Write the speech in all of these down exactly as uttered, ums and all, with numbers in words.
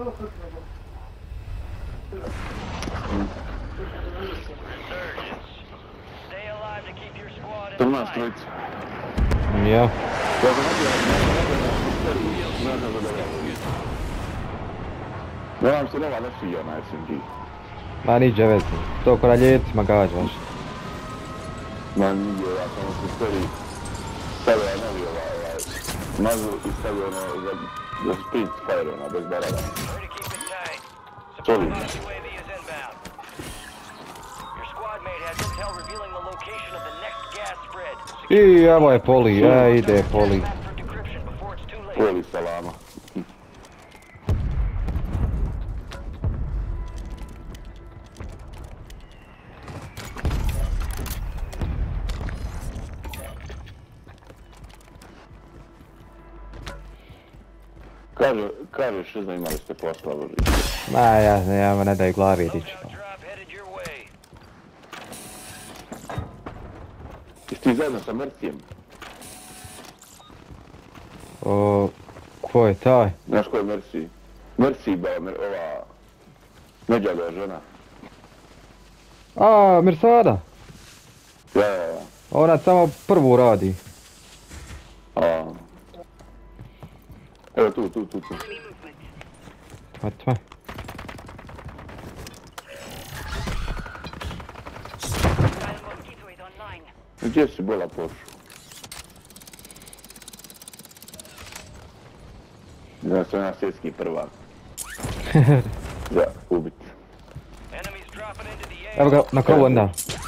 To imaš trojicu. Ja. Moram se nova nešija na S M G. Ma niđe veze, to kraljevcima gađaš. Ma nije, ja samo se stvari stavio novi ovaj mazu i stavio ono za, za sprint fire ono, bez barada. Solidno. I evo je poli, e, ide poli. Poli salama. Kaže, kažeš da imali ste posla, Božić. Ma ja, ja ne daju glavi dići. Jesi ti zajedno sa Mercijem? O, ko je taj? Znaš ko je Merci? Merci, ba, mer, ova... Međaga žena. A, Mirsada? Ja, ja, ja. Ona samo prvu radi. A. Evo tu, tu, tu, tu. Tva, tva. Gdje si bola pošao? Ja sam ja svjetski prvak. Za ubit. Evo ga, na krovu onda.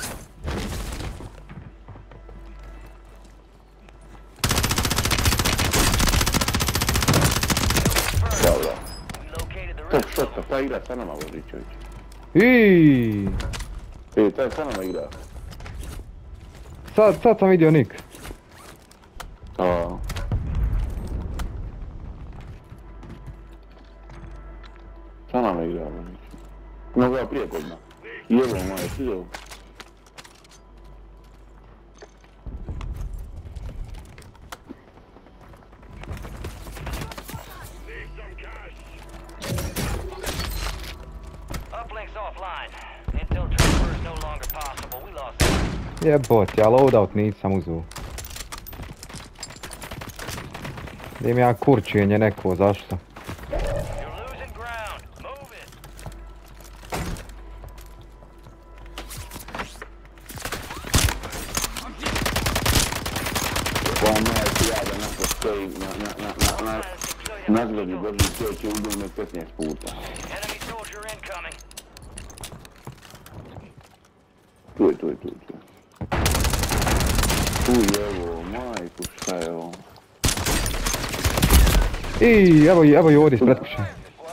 Dobro. Top shota, ta igra sa nama, Božićević. Iiii. E, taj sa nama igra. Sad, sad sam vidio nik. A. Sa nama igra, Božić. Mnogo ja prije godina. I evo moje, svi evo. Jebot, ja loadout nisam uzu. Gdje mi ja kurčenje neko, zašto? Pa moja ti ja da nešto stoji na, na, na, na, na, na zgledi Božićević i uđu me petnaest puta. Tu je, tu je, tu je, tu je. Uj, evo, majku, šta je ovo? Iii, evo, evo i ovdje ispred kuće.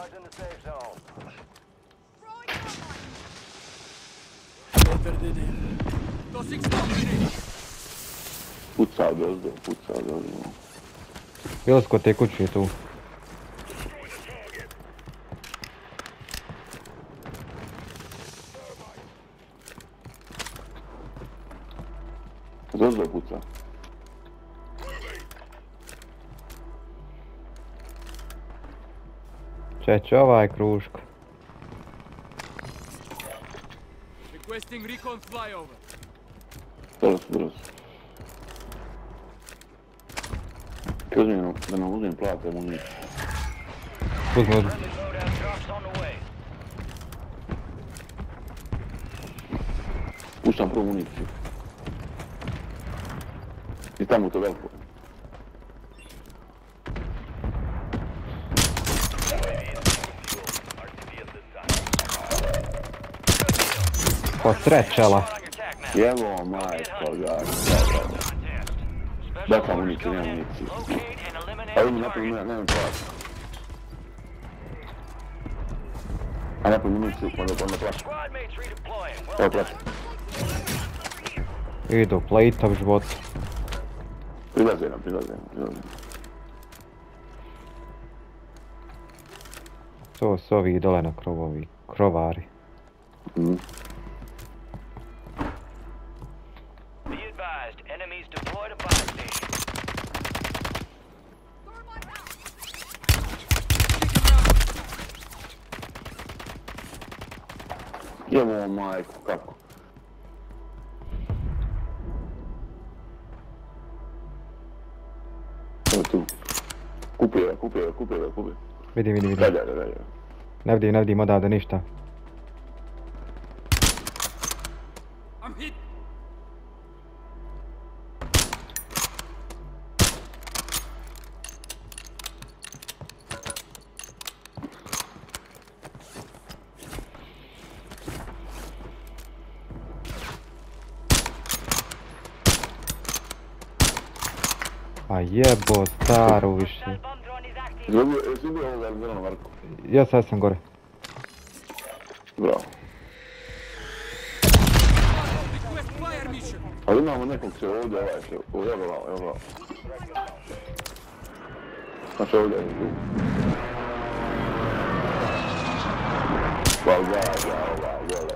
Pucao dozdo, pucao dozdo. Bilo sko te kuće tu. Dozdo puca. Čeće ovaj kruško. Requesting recon flyover. Brzo, brzo. Kaj uzmijem da nam uzmijem plate municije. Uzmi, uzmi. Puštam prvu municiju. I tamo to veliko. Ko srećala. Evo majko, ja, dobro. Dakle municiju, nema municiju. A ovdje napravim, nema, nemam plaća. A napravim municiju, onda onda plaća. Evo plaća. Idu, plejta u životu. Prilaze nam, prilaze nam, prilaze nam. To su ovi dole na krovovi, krovari. Mhm. Jemo majku, kako? Evo tu. Kupio ga, kupio ga, kupio ga, kupio. Vidim, vidim, vidim. Dalje, dalje. Ne vidim, ne vidim odavde ništa. I'm hit. A jebo staru više. Jesi ubio ovoga Albina Marko? Ja sad sam gore. Bravo. Request fire mission. Ali imamo nekog se ovdje, ovaj se, evo bravo, evo bravo. Znači ovdje je tu. Hvala, hvala, hvala, hvala.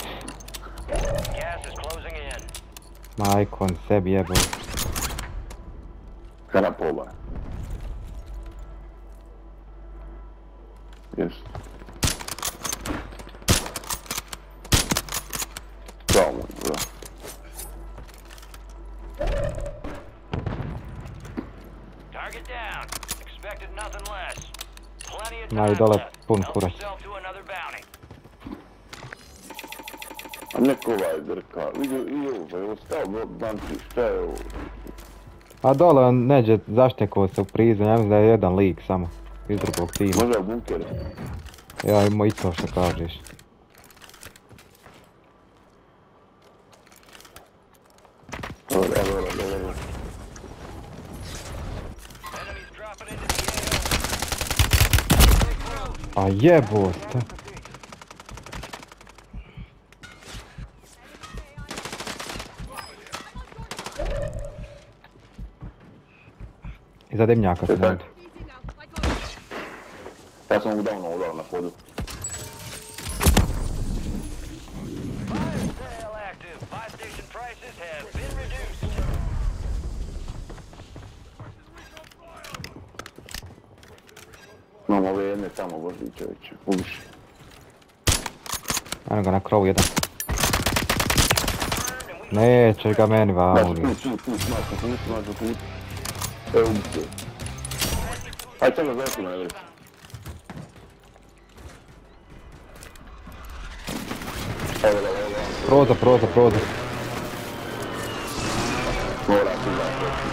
Majkon sebi jebo. Kana poba. Jes. Bravo moj, bravo. Target down. Expected nothing less. Plenty of Ma i time dole left. pun Help kurac. yourself to another bounty. A neko ovaj drka, vidi, vidi ovo, evo stao banci, šta je ovo? A dole on neđe zaštekao se u prizem, ja mislim da je jedan lik samo. Iz drugog tima. Možda u bunkeru? Ja imao i to što kažeš. Evo, evo, evo, evo. Enemies dropping into the A O. A jebote. Iza dimnjaka sam ovdje. Ja sam udavno udao na podu. Fire sale active. Buy station prices have been reduced. Imamo ove jedne tamo vozi čovječe, ubiš. Ajmo ga na krovu jedan. Neće ga meni Znači, vali. put, put, put, mačka, put, mačka, put. Evo ubiš. Aj, čega završi na Everest. Evo, evo, evo. Prozor, prozor, prozor. Mora ti da proći.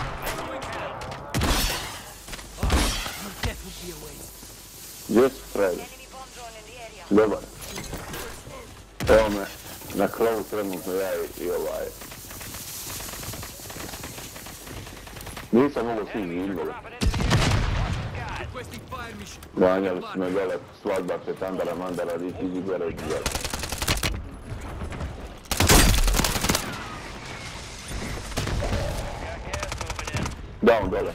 Your death would be a waste. Gdje su Freddy? Dobar. Evo me, na krovu trenutno ja i, i ovaj. Nisam mogo svih izbora. Requesting fire mission. Ganjali su me dole svadba, petandara, mandara, riti, izgore, izgore. Down dole.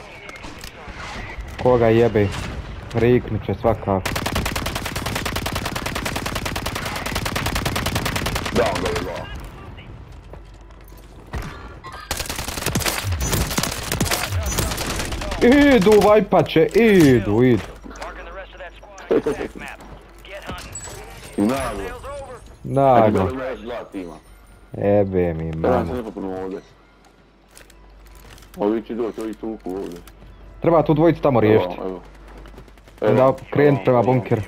Koga jebe? Riknut će svakako. Down dole, down. Idu vajpače, idu, idu. Marking the rest of that squad on the attack map. Get hunting. I naglo. Sale's over. Naglo. Dole ima još dva tima. Jebe mi, Treba se mamo. neko puno ovdje. Ovi će doći, ovi tuku ovdje. Treba tu dvojicu tamo riješiti. Evo, Onda evo. krenut prema bunkeru.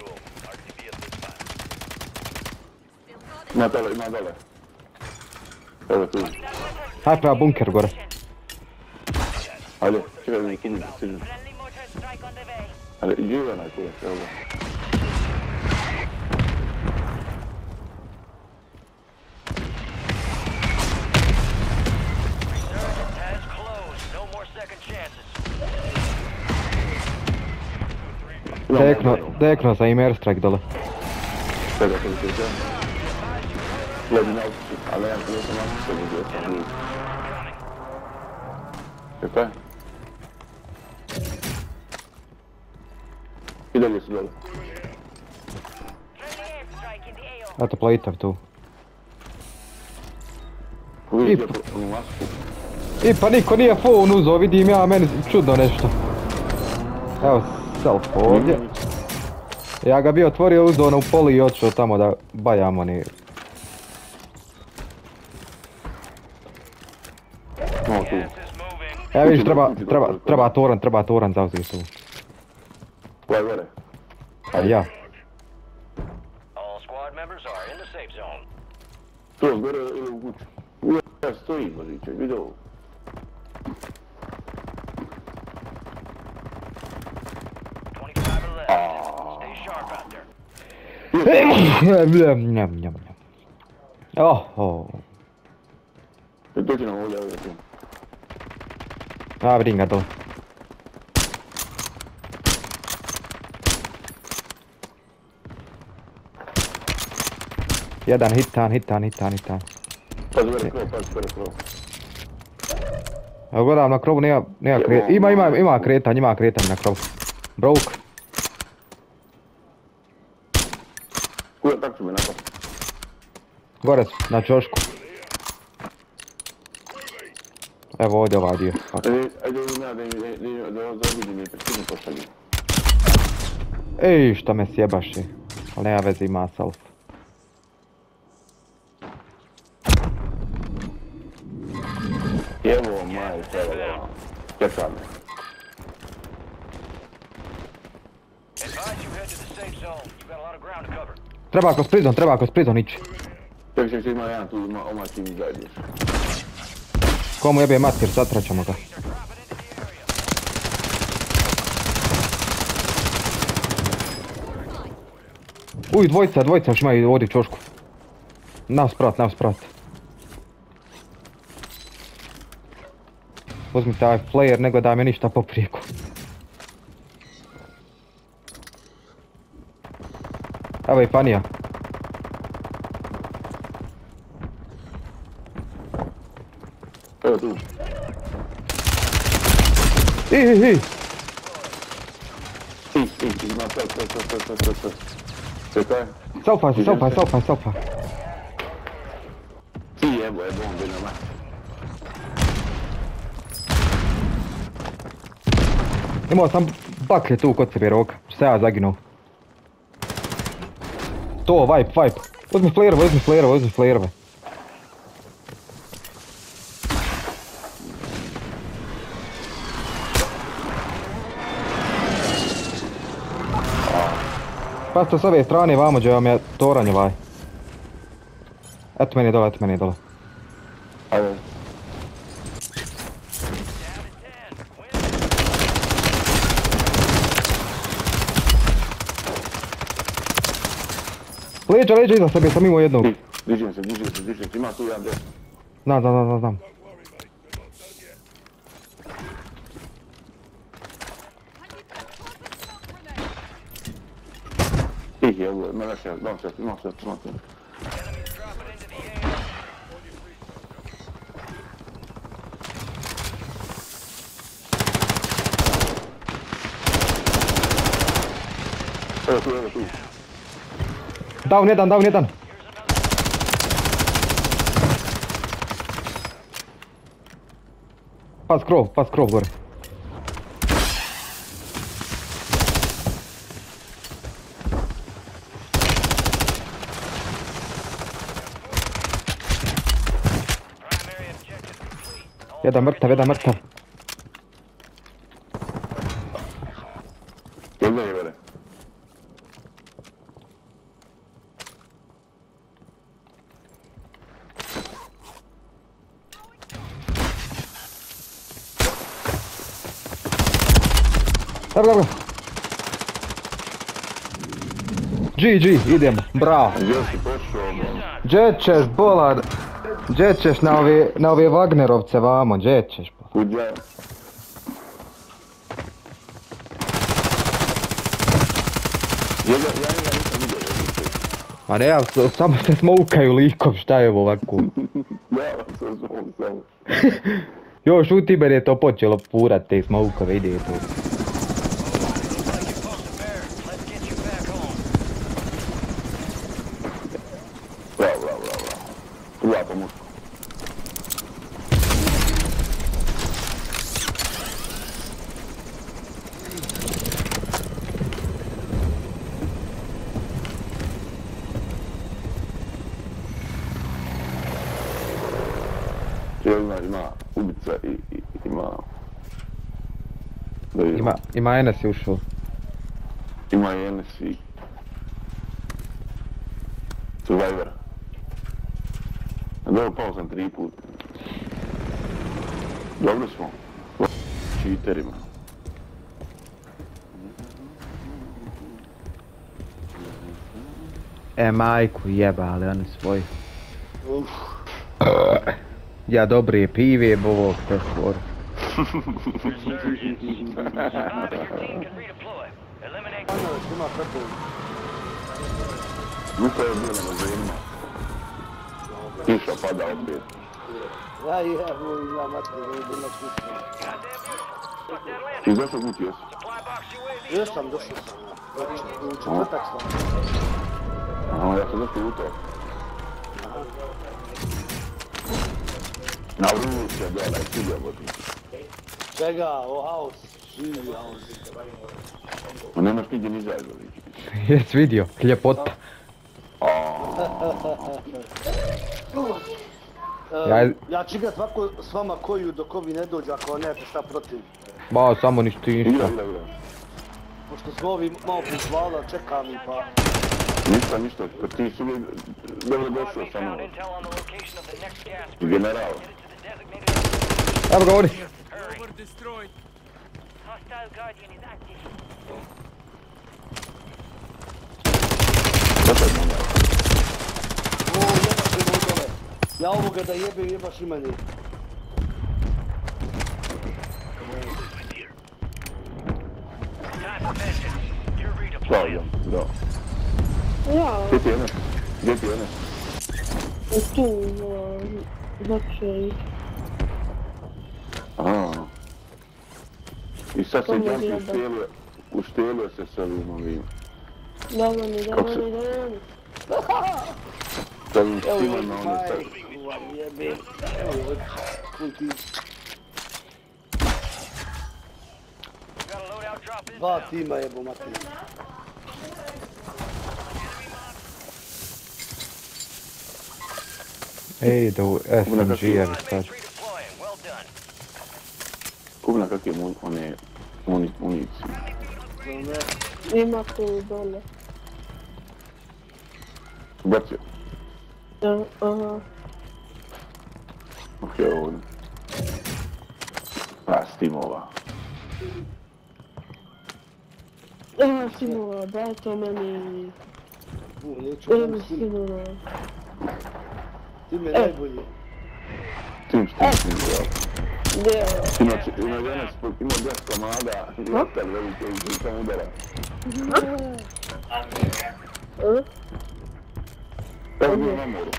Ima dole, ima dole. Evo tu. Hajde prema bunkeru gore. Ajde, čekaj da mi kini stižu. Friendly mortar strike on the way. Ajde, iđi onaj kurac, evo ga. Resurgence has closed. No more second chances. Dekno, dekno sam im airstrike dole. Čekaj, čekaj, čekaj. Gledi na ulici, ali ja gdje sam vam se gdje sam gdje. Čekaj. I dalje su dole. Friendly airstrike in the A O. Eto plejtav tu. Vidiš je onu masku. I pa niko nije phone uzao, vidim ja, meni čudno nešto. Evo, self ovdje. Ja ga bi otvorio, uzao na u poli i otišao tamo da bajamo ni tu. Gas is moving. Evo vidiš, treba, treba, treba toran, treba toran zauzeti tu. Ko je gore? A ja. All squad members are in the safe zone. To, gore ili u kuću. Uvijek stoji, boziće, vidi ovo. twenty-five to left. Stay sharp out there. Njam, njam, njam. Oh, oh. To će nam ovdje, ovdje, tu. A, vidim ga to. Jedan hitan, hitan, hitan, hitan. Pazi gore krov, pazi gore krov. Evo gledam na krovu, nema, nema kretanja. Ima, ima, ima kretanje, ima kretanje na krovu. Broke. Kuda, tak ću me napad. Gore su, na čošku. Evo ovdje ovaj dio. Ajde, ajde, da zaobiđi mi, prestižno postavljam. Ej, šta me sjebaše. Ali nema veze, ima self. Evo, maj, evo, čeka me. Advise you head to the safe zone. You've got a lot of ground to cover. Treba kroz prizon, treba kroz prizon ići. Ček, ček, ima jedan tu, ima oma čim izađeš. Komu jebe mater, satraćemo ga. Uj, dvojica, dvojica još imaju ovdje čošku. Nas prat, nas prat. Uzmi taj flare, ne gledaj me ništa po prijeku. Evo i panija. Evo tu. I, i, i. I, i, ima sve, sve, sve, sve, sve, sve, sve. Čekaj. Selfaj se, selfaj, selfaj, selfaj. Ti jebo, je bombe na mati. Imao sam baklje tu kod sebe roka, što se ja zaginuo. To, wipe, wipe. Uzmi flareove, uzmi flareove, uzmi flareove. Pasta s ove strane vamo gdje vam je toranj ovaj. Eto meni dole, eto meni dole. Ajde. Leđa, leđa iza sebe, sam imao jednog. Dižem se, dižem se, dižem se, ima tu jedan desno. Znam, znam, znam, znam. Ih, evo, ima još jedan, dam se, imam se, imam se. Enemies dropping into the air. Evo tu, evo tu. Down jedan, down jedan. Pas krov, pas krov gore. Primary objective complete. All Jedan mrtav, jedan mrtav. Jedno je vere. Evo ga, evo ga. G G, idemo, bravo. Gdje si pošao, bro? Gdje ćeš, bola, gdje ćeš na ove, na ove Wagnerovce vamo, gdje ćeš? Kuđa. Jedna, ja njega nisam vidio, jednu. Ma ne, ja, samo se smokaju likom, šta je ovo ovako? Ja vam se zvom samo. Još u Tiber je to počelo purat te smokove, ide to. Bravo, bravo, bravo, bravo. Prva pomoć. Ima, ima. ubica i, i, ima... Da vidimo. Ima, ima Enes je ušao. Ima i Enes i... Survivor. Dobro, pao sam tri put. Dobro smo. Cheaterima. E, majku jebali, oni svoji. Ja dobri pive, bovog te stvor. Mislim je bilo na zemlji. Kiša pada opet. Ja jebo, ima mater, da je bilo kiša. I zašto kući jesi? Jesam, došao sam. U četvrtak sam. Aha, ja sam došao u to. Na vruće, gledaj, svidio botim. Čega, o haos, živi haos. Ma nemaš nigdje ni zajzali. Jes vidio, ljepota. Ja- Ja ću igrat ovako s vama koju dok ovi ne dođu ako nemate šta protiv. Ba, samo ništa ti Igra, ništa. igra, igra. Pošto smo ovi malo pozvala, čekam i pa... Ništa, ništa, pa ti su mi dobro došao samo. General. Evo ga, oni. Over destroyed. Hostile Guardian is active. Šta je mona? O, jebaš me dole. Ja ovoga da jebem, jebaš i meni. Time for vengeance. You're Šta redeploying. idem, da. Ja, Gdje ti je Enes? Gdje ti je Enes? tu, znači, Aha. I sad se To mi je Janki bilo uštelio, uštelio se sa ovim ovim. dobro mi, Kako dobro se- mi, dobro mi. Sa ovim Evo štima je na one faj, sa... uva jebem. Evo je, kulti. Got a loadout drop in. Dva tima jebo, mati. Ej, da u S M G-evi sad. Redeploying. Well done. Kupna kak je mun, one... Muni, municiju. Ima tu dole. Bacio. Ja, aha. Ok, ovdje. A, Steamova. Evo Simona, daj to meni. U, neću Evo vam sin, Simona. ti me najbolji. Tim Steam, Steam, da. Gdje? Inače, ima danas, ima deset komada, vjetar velike i sam udara. A? Evo bio na moru.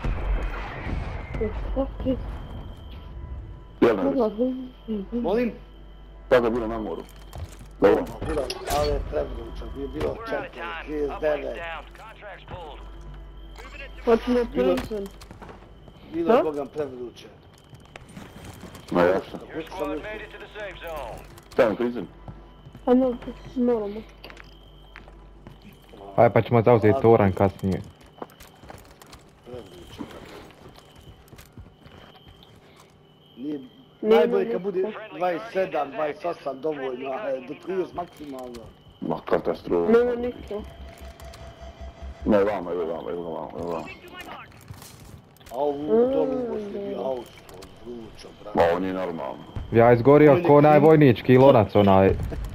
Fuck Jel ne it. Molim? Tako je bilo na moru. Dobro. Bilo, ali je prevrnučak, bio bilo We're out of četiri, time. trideset Uplinks devet. down. Contracts pulled. Hoćemo prison. Bilo je Ha? Bogan prevrnuče. Ma jasno. Your squad made it to the safe zone. Stavim prison. Ajmo, moramo. Aj, pa ćemo zauzeti toranj kasnije. Prevrnuče. Nije, Nije najbolje nam kad bude ništa. dvadeset sedam, dvadeset osam dovoljno, a do trideset maksimalno. Ma katastrofa. Nema ništa. Ne, vama, evo vama, evo vama, evo vama. A ovu dobu poslije bio haos, vrućo, Ma brate. on je normalno. Ja izgorio ko onaj vojnički lonac onaj.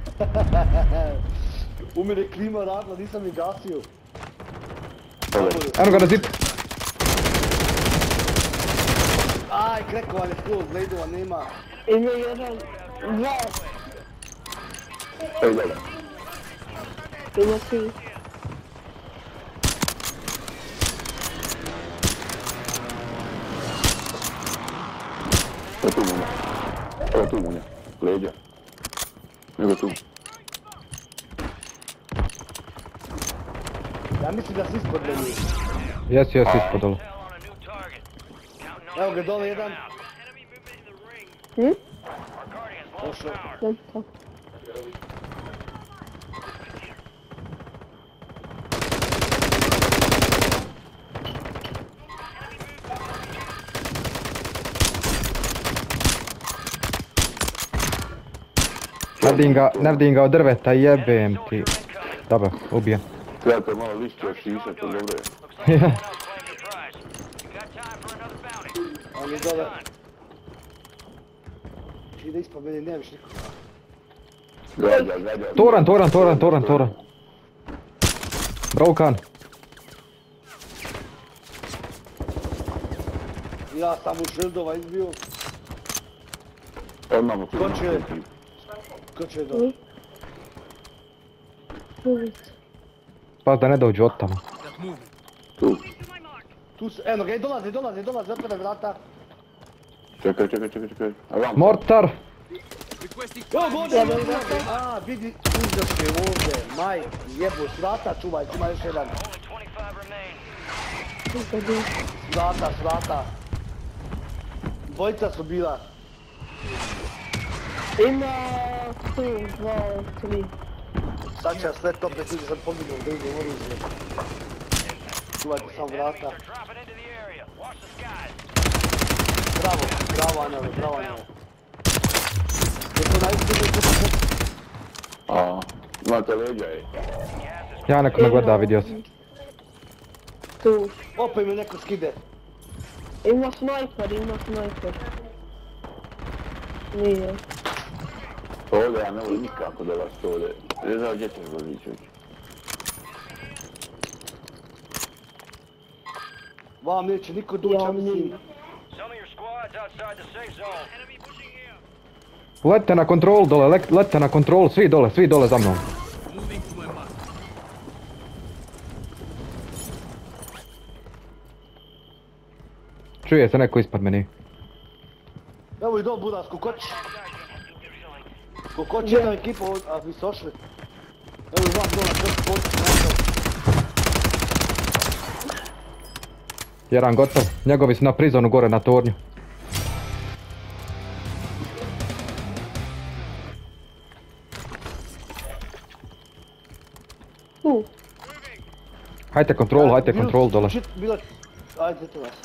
U mene klima radila, nisam ni gasio. Pogledaj. Eno ga na zip. Aj, krekovan je skroz, bledova nema. Ima jedan, dva, Ej, gledaj. ima tri. Evo tu munja. Evo tu munja. Leđa. Evo tu. Ja mislim da si ispod meni. Jesi, jesi ispod dole. Cell on a new target. Counting on Evo ga dole jedan. enemy movement in the ring. Hm? Our Guardians lost Došao. power. Dobro. Ne vidim ga, ne vidim ga od drveta, jebem ti. Dobro, ubijem. Trebate malo lišće ošišati, to dobro je. Ja. On je dole. Ide ispod mene, nemaš nikoga. Gađa, gađa. Toran, toran, toran, toran, toran. Brokan. Ja sam u šildova izbio. Odmah mu tu. Ko će? Ko će dole? Pas da ne dođu od tamo. That moving. Tu. Tu se, eno ga, dolazi, dolazi, dolazi, otvore vrata. Čekaj, čekaj, čekaj, čekaj. Avam. Mortar! Requesting Jo, fire gode, mission. gode, a, vidi, uzdaš je ovdje, maj, jebo, s vrata čuvaj, ima još jedan. S vrata, s vrata. Dvojica su bila. Ima tu, dva, tri. Sad će ja sve to pre tuđe, sad pobjegnu u drugu oružje. Čuvajte sam vrata. Bravo, bravo Anjale, bravo Anjale. Je to najbolje? A, imate leđa je. Ja neko me gleda, vidio sam. Tu. Opet mi neko skide. Ima snajper, ima snajper. Nije. Ovdje ja ne volim nikako da vas to ovdje. Ne znam gdje ćeš voziti čovječ. Vam neće niko doći, ja mislim. Lete na kontrol dole, le, lete na kontrol, svi dole, svi dole za mnom. Moving to my mark. Čuje se neko ispod meni. Evo i dol buda, skokoć. Skokoć jedna ekipa, a vi su ošli. Evo i vam dol na krstu poći, nešto. Jedan gotov, njegovi su na prizonu gore na tornju. Tu. Hajte kontrol, hajte kontrol dole. Bila... Ajde to vas.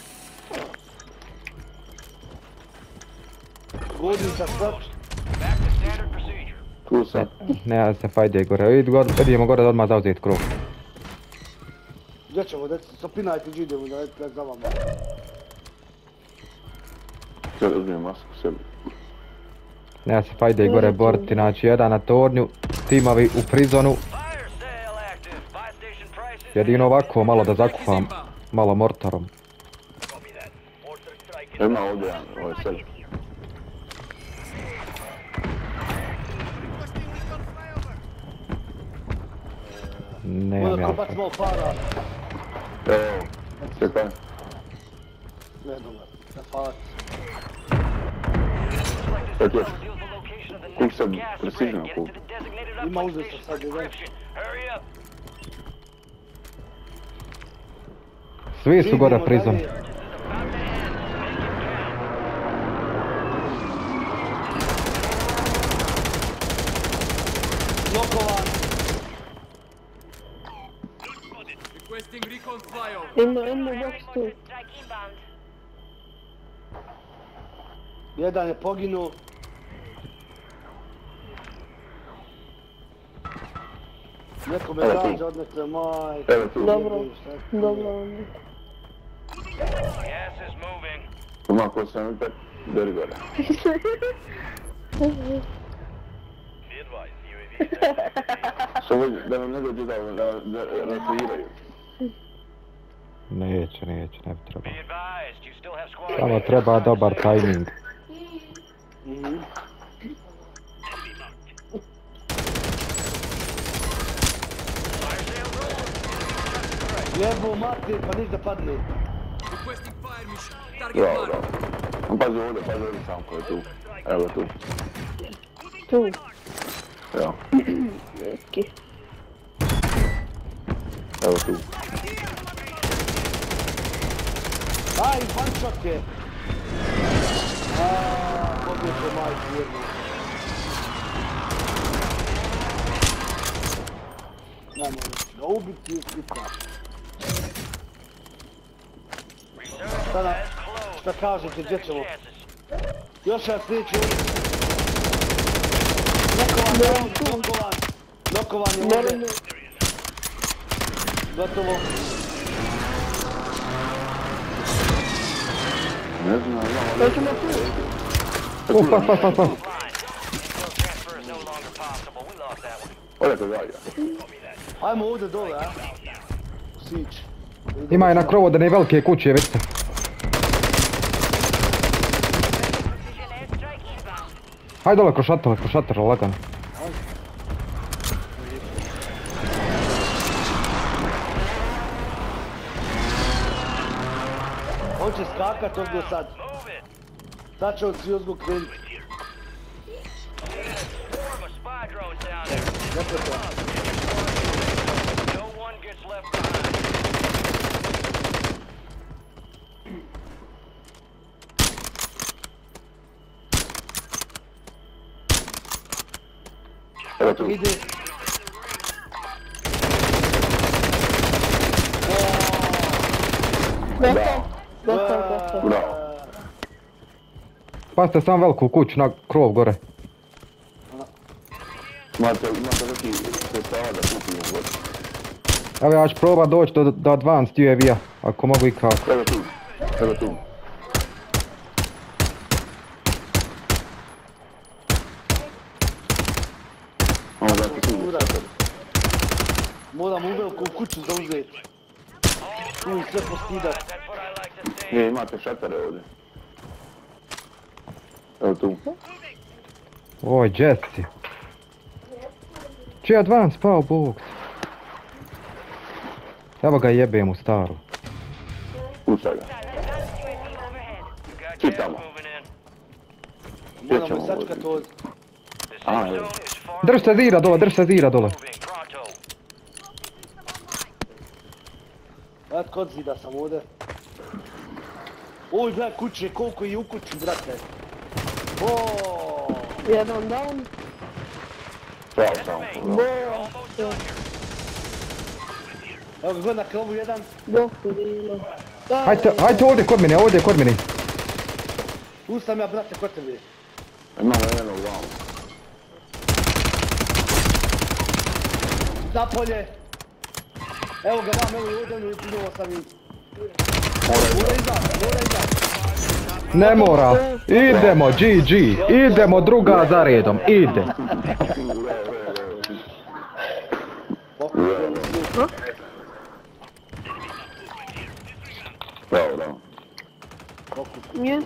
Godnica sad. Tu sam. Ne, se fajde gore, idemo gore da odmah zauzeti krug. Gdje ćemo, deci, sopinajte gdje idemo da ne za vama. Sad uzmijem masku sebi. Ne, se fajde gore boriti, znači jedan na tornju, timovi u prizonu. Jedino ovako malo da zakupam, malo mortarom. Ima ovdje jedan, ovo je sebi. Nemam Možda ja. ko baci malo para. Evo, čekaj. Ne dobar, ne fac. Čekaj. Kup sam precision kup. Ima uzet se sad jedan. Svi su gore prizon. Blokovan. Requesting recon flyover. Ima, ima box tu. Jedan je poginuo. Neko me rađa odnekle, maj. Evo tu. Dobro, dobro onda. Ima ko sam opet, deri gore. Samo da nam ne dođe da rasviraju. Neće, neće, ne bi trebalo. Samo treba dobar tajming. Jebo mati, pa niš da padne. Requesting fire mission. Target Bravo, mark. bravo. Pazi ovdje, pazi ovdje sam ko je tu. Evo tu. Tu. Evo, Neki. evo tu. Aj, one shot je. Aaaa, pobjeće majku jednu. Nemoj ga ubiti i slika. Sada, šta kažete, gdje ćemo? Još jedan sljedeći ulic. Nokovan, nokovan, nokovan je ovdje. Naravno. Gotovo. Ne znam, To ćemo tu. O, pas, pas, pas, pas. Skill transfer is no longer possible. We lost that one. odakle dalje. Ajmo ovdje dole, a? Sić. Ima je na krovu da ne velike kuće već se. Hajde dole kroz šator, kroz šator, lagano. On će skakat ovdje sad. Sad će on svi ozgo krenuti. Four of a spy drones down there. Dakle to. No one gets left behind. Evo tu. Ide. Gotovo. Gotovo, gotovo. Bravo. Pazite sam veliku kuću na krov gore. Imate, imate neki sredstava da kupimo god. Evo ja ću probat doći do, do advanced U A V-a, ako mogu i kako. Evo tu, evo tu. Ovo da ti tu. Moram u veliku kuću zauzeti. Tu i sve poskidat. That's what I like to see. E, imate šatare ovdje. Evo tu. Oj, Jetsi. Čiji je advanced pao, bog. Evo ga jebem u staru. Pucaj ga. Got Svi gas tamo. moving in. Moramo ćemo sačkat ovdje. ovdje. The Ah, safe yeah. zone is far Drž se zira dole, drž se zira dole. moving. Pronto. Eto kod zida sam ovdje. Oj, gledaj kuće, koliko je u kući, brate. Oooo. Jedan down. Bravo samo. Bo. Evo ga god na krovu jedan. Bok tu bilo. Hajde, hajde ovdje kod mene, ovdje kod mene. Tu sam ja, brate, kod tebe. Imamo jedno u glavu. Zapolje. Evo ga vam, evo i ovdje, evo i pinovo sam i... Mora Mora izaći, mora izaći. Ne mora. Idemo, G G. Idemo druga za redom, ide. Bravo, bravo. Nije.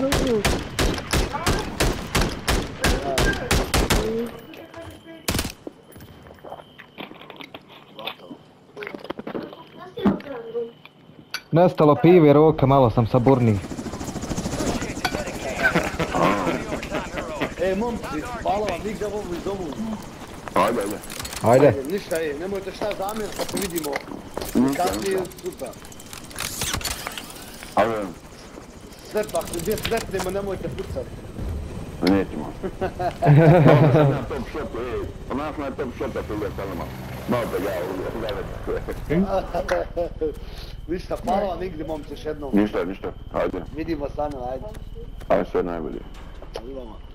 Nestalo pive roka, malo sam saburniji. E, momci, hvala vam, nigde ovu iz ovu. Ajde, ajde. Ajde. Ništa je, nemojte šta zamjer, pa se vidimo. Kasnije, super. Ajde. Sve pa, gdje sretnemo, nemojte pucat. Nećemo. Na top shotu, ej. Onak na top shota tu uvijek salama. Malo te ga uvijek. Ništa, hvala vam nigde, momci, još jednom. Ništa, ništa. Ajde. Vidimo stano, ajde. Ajde, sve najbolje. Vidimo.